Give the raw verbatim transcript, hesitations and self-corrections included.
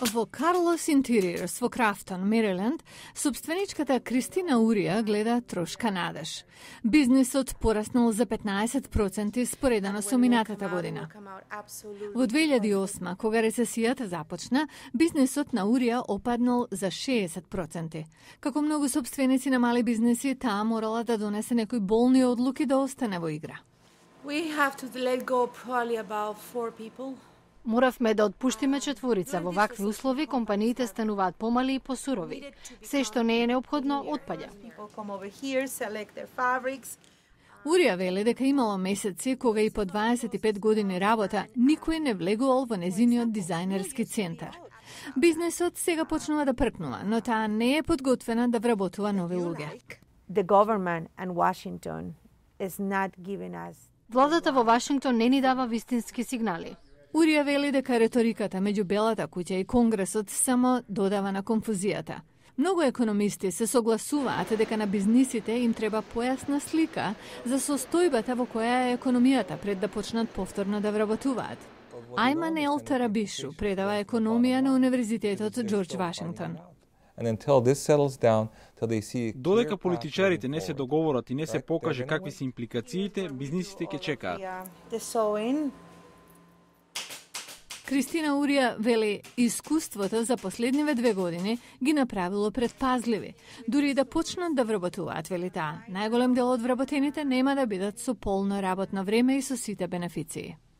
Во Carlos Interiors во Крафтон, Мериленд, собственичката Кристина Урија гледа трошка надеж. Бизнисот пораснал за петнаесет проценти споредено со минатата година. Во две илјади и осма, кога рецесијата започна, бизнисот на Урија опаднал за шеесет проценти. Како многу собственици на мали бизнеси, таа морала да донесе некои болни одлуки да остане во игра. We have to let go probably about four people. Моравме да отпуштиме четворица. Во вакви услови компаниите стануваат помали и посурови. Се што не е неопходно отпаѓа. Урија вели дека имало месеци кога и по дваесет и пет години работа никој не влегувал во незиниот дизајнерски центар. Бизнесот сега почнува да пркнува, но таа не е подготвена да вработува нови луѓе. The government and Washington is not giving us. Владата во Вашингтон не ни дава вистински сигнали. Урија вели дека реториката меѓу Белата куќа и Конгресот само додава на конфузијата. Многу економисти се согласуваат дека на бизнисите им треба појасна слика за состојбата во која е економијата пред да почнат повторно да вработуваат. Ајман Ел Тарабишу предава економија на Универзитетот Џорџ Вашингтон. Додека политичарите не се договорат и не се покаже какви се импликациите, бизнисите ќе чекаат. Кристина Урија вели, искуството за последниве две години ги направило предпазливи. Дури да почнат да вработуваат, вели таа, најголем дел од вработените нема да бидат со полно работно време и со сите бенефиции.